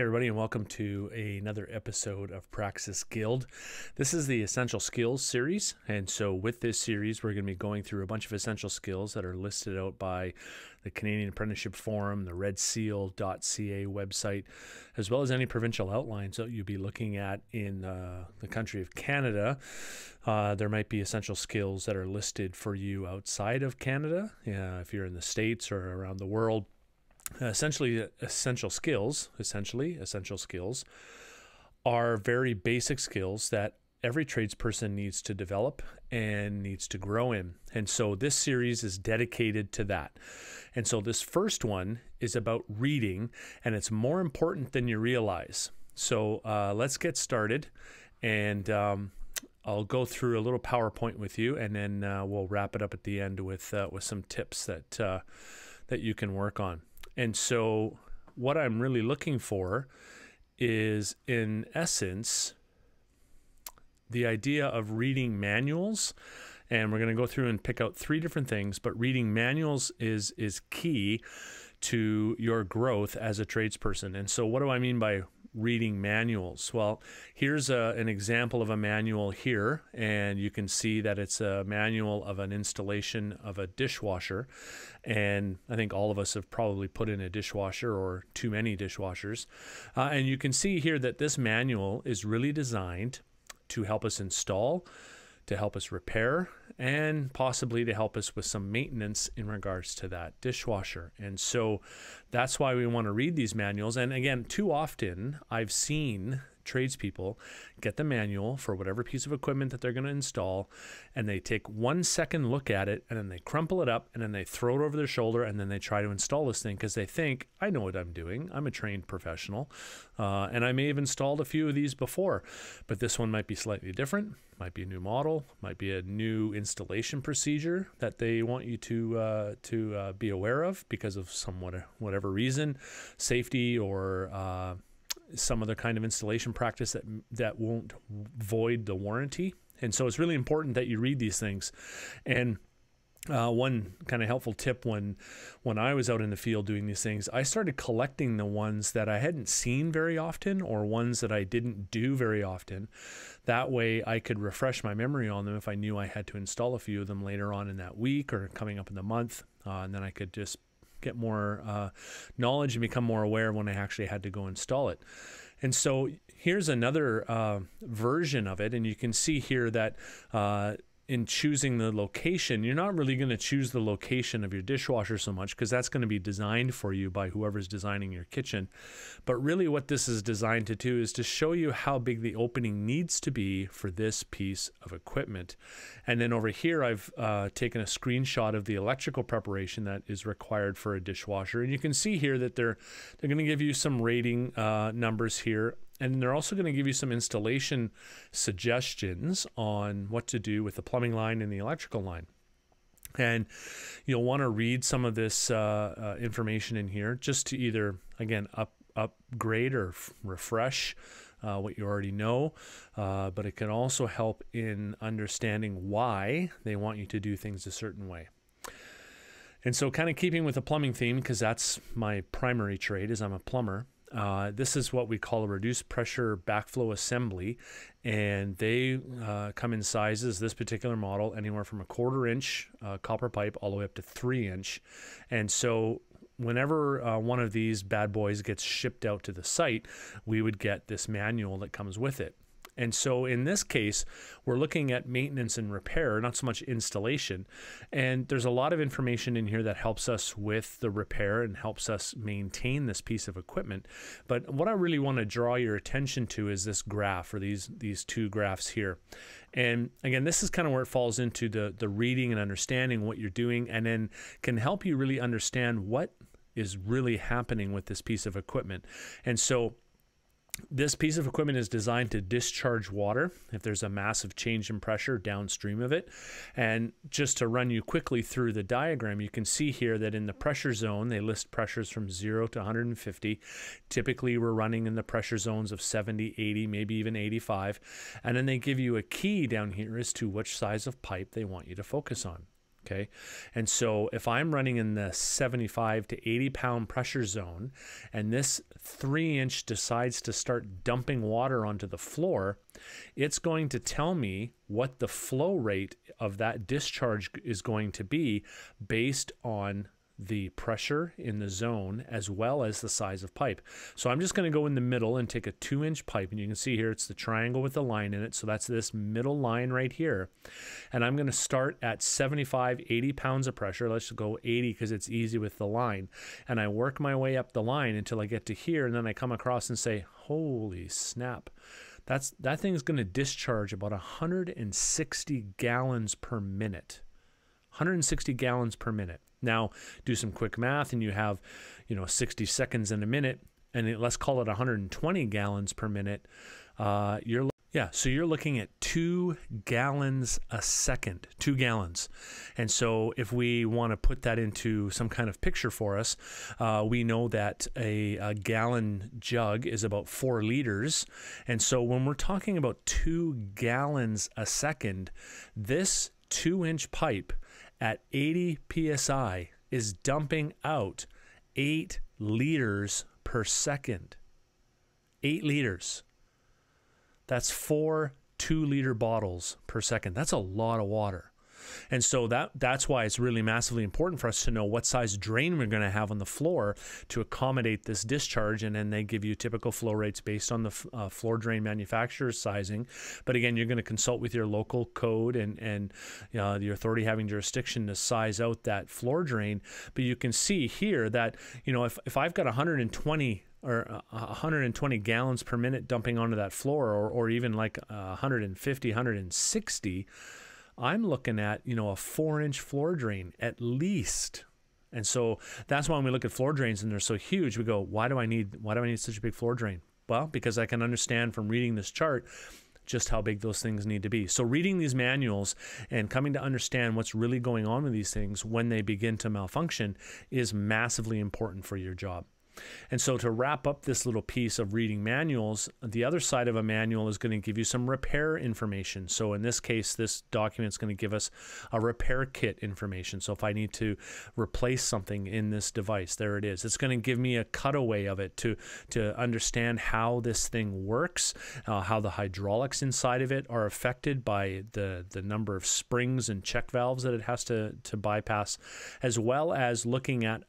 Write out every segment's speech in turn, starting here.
everybody, and welcome to another episode of Praxis Guild. This is the Essential Skills series, and so with this series, we're going to be going through a bunch of essential skills that are listed out by the Canadian Apprenticeship Forum, the redseal.ca website, as well as any provincial outlines that you'll be looking at in the country of Canada. There might be essential skills that are listed for you outside of Canada, if you're in the States or around the world. Essential skills are very basic skills that every tradesperson needs to develop and needs to grow in. And so this series is dedicated to that. And so this first one is about reading, and it's more important than you realize. So let's get started, and I'll go through a little PowerPoint with you, and then we'll wrap it up at the end with some tips that you can work on. And so what I'm really looking for is, in essence, the idea of reading manuals. And we're going to go through and pick out 3 different things, but reading manuals is key to your growth as a tradesperson. And so what do I mean by reading manuals? Well, here's an example of a manual here, and you can see that it's a manual of an installation of a dishwasher. And I think all of us have probably put in a dishwasher or too many dishwashers. And you can see here that this manual is really designed to help us install, to help us repair, and possibly to help us with some maintenance in regards to that dishwasher. And so that's why we want to read these manuals. And again, too often I've seen tradespeople get the manual for whatever piece of equipment that they're going to install, and they take 1 second look at it, and then they crumple it up, and then they throw it over their shoulder, and then they try to install this thing because they think, I know what I'm doing. I'm a trained professional, and I may have installed a few of these before, but this one might be slightly different, might be a new model, might be a new installation procedure that they want you to be aware of because of whatever reason, safety or some other kind of installation practice that won't void the warranty. And so it's really important that you read these things. And one kind of helpful tip when I was out in the field doing these things, I started collecting the ones that I hadn't seen very often or ones that I didn't do very often. That way I could refresh my memory on them if I knew I had to install a few of them later on in that week or coming up in the month. And then I could just get more knowledge and become more aware when I actually had to go install it. And so here's another version of it. And you can see here that in choosing the location, you're not really going to choose the location of your dishwasher so much because that's going to be designed for you by whoever's designing your kitchen. But really what this is designed to do is to show you how big the opening needs to be for this piece of equipment. And then over here, I've taken a screenshot of the electrical preparation that is required for a dishwasher. And you can see here that they're going to give you some rating numbers here. And they're also going to give you some installation suggestions on what to do with the plumbing line and the electrical line. And you'll want to read some of this information in here just to either, again, upgrade or refresh what you already know. But it can also help in understanding why they want you to do things a certain way. And so kind of keeping with the plumbing theme, because that's my primary trade, is I'm a plumber. This is what we call a reduced pressure backflow assembly, and they come in sizes, this particular model, anywhere from a 1/4 inch copper pipe all the way up to 3 inch. And so whenever one of these bad boys gets shipped out to the site, we would get this manual that comes with it. And so in this case, we're looking at maintenance and repair, not so much installation. And there's a lot of information in here that helps us with the repair and helps us maintain this piece of equipment. But what I really want to draw your attention to is this graph, or these 2 graphs here. And again, this is kind of where it falls into the reading and understanding what you're doing, and then can help you really understand what is really happening with this piece of equipment. And so this piece of equipment is designed to discharge water if there's a massive change in pressure downstream of it. And just to run you quickly through the diagram, you can see here that in the pressure zone, they list pressures from 0 to 150. Typically, we're running in the pressure zones of 70, 80, maybe even 85. And then they give you a key down here as to which size of pipe they want you to focus on. Okay. And so if I'm running in the 75 to 80 pound pressure zone and this 3-inch decides to start dumping water onto the floor, it's going to tell me what the flow rate of that discharge is going to be based on the pressure in the zone as well as the size of pipe. So I'm just going to go in the middle and take a 2-inch pipe, and you can see here it's the triangle with the line in it. So that's this middle line right here. And I'm going to start at 75, 80 pounds of pressure. Let's go 80 because it's easy with the line. And I work my way up the line until I get to here, and then I come across and say, holy snap. That thing's going to discharge about 160 gallons per minute. 160 gallons per minute. Now, do some quick math and you have, 60 seconds in a minute, and let's call it 120 gallons per minute. So you're looking at 2 gallons a second, 2 gallons. And so if we want to put that into some kind of picture for us, we know that a gallon jug is about 4 liters. And so when we're talking about 2 gallons a second, this 2-inch pipe at 80 PSI is dumping out 8 liters per second. 8 liters. That's 4 2-liter bottles per second. That's a lot of water. And so that's why it's really massively important for us to know what size drain we're going to have on the floor to accommodate this discharge. And then they give you typical flow rates based on the floor drain manufacturer's sizing. But again, you're going to consult with your local code and the authority having jurisdiction to size out that floor drain. But you can see here that, if I've got 120 or 120 gallons per minute dumping onto that floor, or even like 150, 160, I'm looking at, a 4-inch floor drain at least. And so that's why when we look at floor drains and they're so huge, we go, why do I need such a big floor drain? Well, because I can understand from reading this chart just how big those things need to be. So reading these manuals and coming to understand what's really going on with these things when they begin to malfunction is massively important for your job. And so to wrap up this little piece of reading manuals, the other side of a manual is going to give you some repair information. So in this case, this document is going to give us a repair kit information. So if I need to replace something in this device, there it is. It's going to give me a cutaway of it to understand how this thing works, how the hydraulics inside of it are affected by the number of springs and check valves that it has to bypass, as well as looking at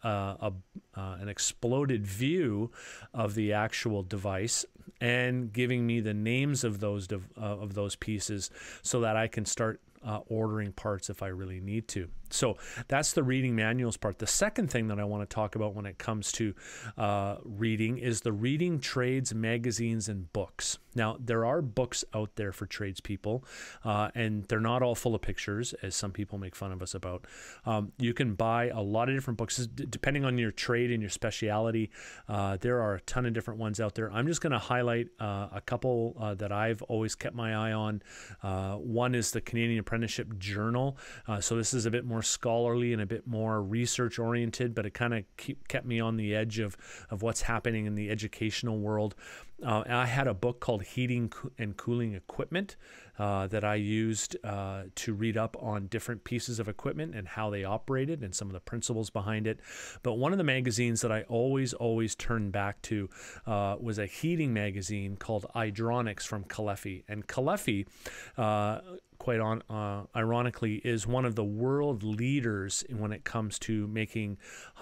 an exploded view of the actual device and giving me the names of those pieces so that I can start ordering parts if I really need to. So that's the reading manuals part. The second thing that I want to talk about when it comes to reading is the reading trades, magazines, and books. Now, there are books out there for tradespeople, and they're not all full of pictures, as some people make fun of us about. You can buy a lot of different books, depending on your trade and your speciality. There are a ton of different ones out there. I'm just going to highlight a couple that I've always kept my eye on. One is the Canadian Apprenticeship Journal. So this is a bit more scholarly and a bit more research oriented, but it kind of kept me on the edge of what's happening in the educational world. I had a book called Heating and Cooling Equipment that I used to read up on different pieces of equipment and how they operated and some of the principles behind it. But one of the magazines that I always turned back to was a heating magazine called Idronics from Caleffi. And Caleffi, quite ironically, is one of the world leaders when it comes to making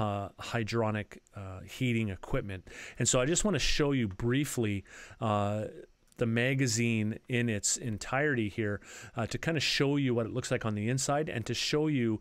hydronic heating equipment. And so I just want to show you briefly the magazine in its entirety here to kind of show you what it looks like on the inside and to show you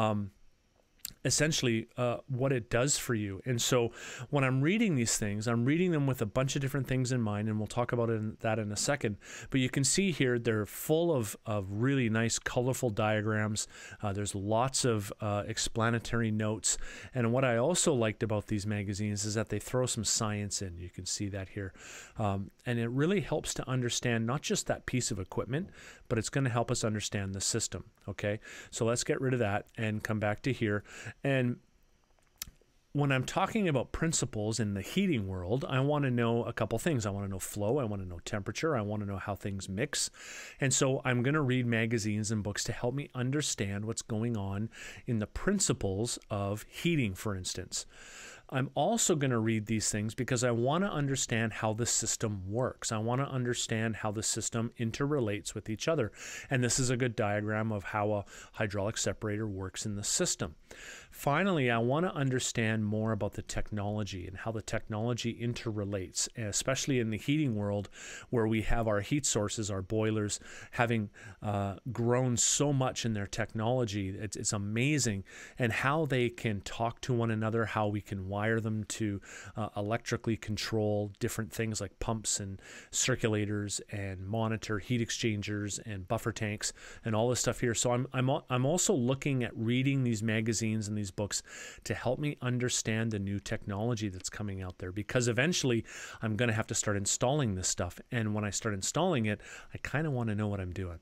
essentially what it does for you. And so when I'm reading these things, I'm reading them with a bunch of different things in mind, and we'll talk about that in a second. But you can see here they're full of really nice, colorful diagrams. There's lots of explanatory notes. And what I also liked about these magazines is that they throw some science in. You can see that here. And it really helps to understand not just that piece of equipment, but it's going to help us understand the system. Okay, so let's get rid of that and come back to here. And when I'm talking about principles in the heating world, I want to know a couple things. I want to know flow. I want to know temperature. I want to know how things mix. And so I'm going to read magazines and books to help me understand what's going on in the principles of heating, for instance. I'm also going to read these things because I want to understand how the system works. I want to understand how the system interrelates with each other. And this is a good diagram of how a hydraulic separator works in the system. Finally, I want to understand more about the technology and how the technology interrelates, especially in the heating world where we have our heat sources, our boilers, having grown so much in their technology. It's amazing, and how they can talk to one another, how we can wire them to electrically control different things like pumps and circulators and monitor heat exchangers and buffer tanks and all this stuff here. So I'm also looking at reading these magazines and these books to help me understand the new technology that's coming out there, because eventually I'm going to have to start installing this stuff. And when I start installing it, I kind of want to know what I'm doing.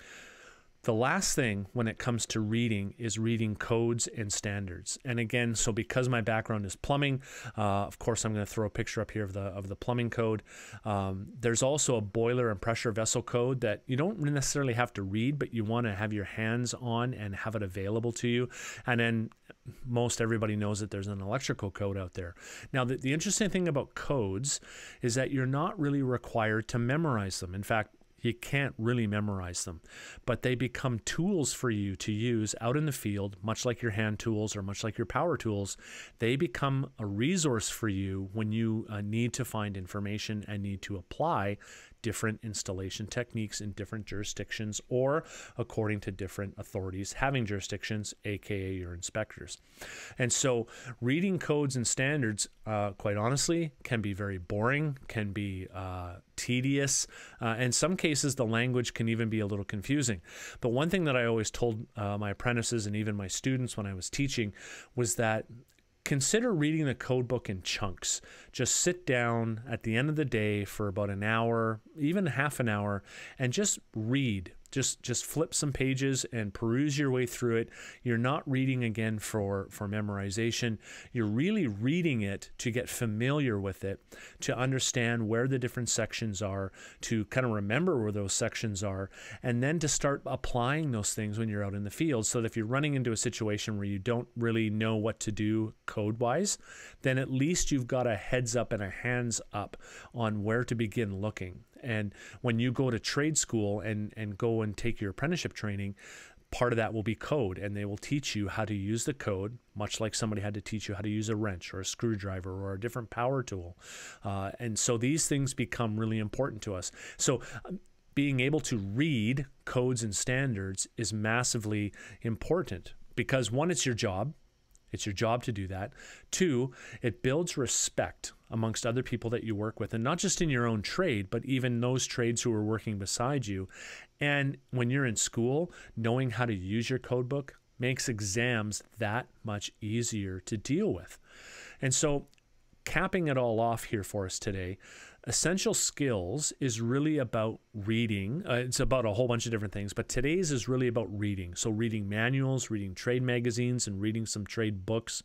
The last thing when it comes to reading is reading codes and standards. And again, so because my background is plumbing, of course, I'm going to throw a picture up here of the plumbing code. There's also a boiler and pressure vessel code that you don't necessarily have to read, but you want to have your hands on and have it available to you. And then most everybody knows that there's an electrical code out there. Now, the interesting thing about codes is that you're not really required to memorize them. In fact, you can't really memorize them, but they become tools for you to use out in the field, much like your hand tools or much like your power tools. They become a resource for you when you need to find information and need to apply different installation techniques in different jurisdictions or according to different authorities having jurisdictions, aka your inspectors. And so reading codes and standards, quite honestly, can be very boring, can be tedious. In some cases, the language can even be a little confusing. But one thing that I always told my apprentices and even my students when I was teaching was that consider reading the code book in chunks. Just sit down at the end of the day for about an hour, even half an hour, and just read. Just flip some pages and peruse your way through it. You're not reading again for memorization. You're really reading it to get familiar with it, to understand where the different sections are, to kind of remember where those sections are, and then to start applying those things when you're out in the field, so that if you're running into a situation where you don't really know what to do code-wise, then at least you've got a heads up and a hands up on where to begin looking. And when you go to trade school and go and take your apprenticeship training, part of that will be code, and they will teach you how to use the code, much like somebody had to teach you how to use a wrench or a screwdriver or a different power tool. And so these things become really important to us. So being able to read codes and standards is massively important because, one, it's your job. It's your job to do that. Two, it builds respect amongst other people that you work with, and not just in your own trade, but even those trades who are working beside you. And when you're in school, knowing how to use your code book makes exams that much easier to deal with. And so, capping it all off here for us today, Essential Skills is really about reading. It's about a whole bunch of different things, but today's is really about reading. So reading manuals, reading trade magazines, and reading some trade books,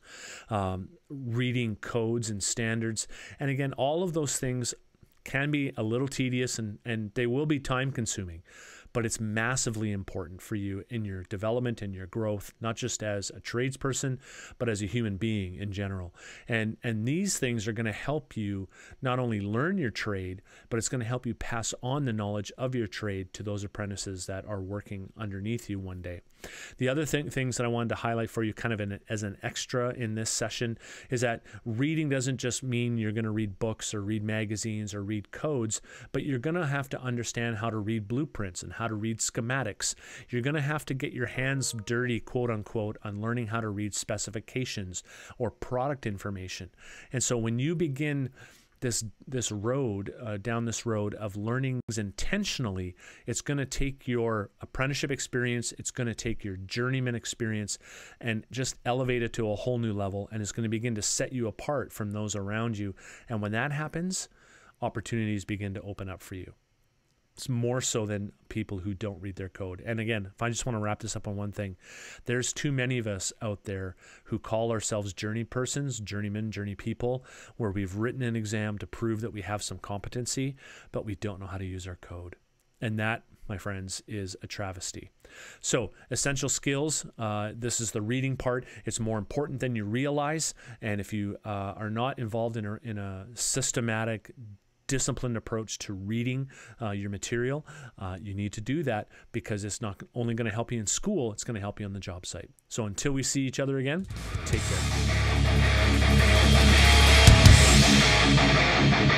reading codes and standards. And again, all of those things can be a little tedious and they will be time consuming, but it's massively important for you in your development and your growth, not just as a tradesperson, but as a human being in general. And these things are going to help you not only learn your trade, but it's going to help you pass on the knowledge of your trade to those apprentices that are working underneath you one day. The other things that I wanted to highlight for you kind of as an extra in this session is that reading doesn't just mean you're going to read books or read magazines or read codes, but you're going to have to understand how to read blueprints and how to read schematics. You're going to have to get your hands dirty, quote unquote, on learning how to read specifications or product information. And so when you begin this road, down this road of learning intentionally, it's going to take your apprenticeship experience, it's going to take your journeyman experience and just elevate it to a whole new level, and it's going to begin to set you apart from those around you. And when that happens, opportunities begin to open up for you. It's more so than people who don't read their code. And again, if I just want to wrap this up on one thing, there's too many of us out there who call ourselves journey persons, journeymen, journey people, where we've written an exam to prove that we have some competency, but we don't know how to use our code. And that, my friends, is a travesty. So essential skills, this is the reading part. It's more important than you realize. And if you are not involved in a systematic, disciplined approach to reading your material, you need to do that, because it's not only going to help you in school, it's going to help you on the job site. So until we see each other again, take care.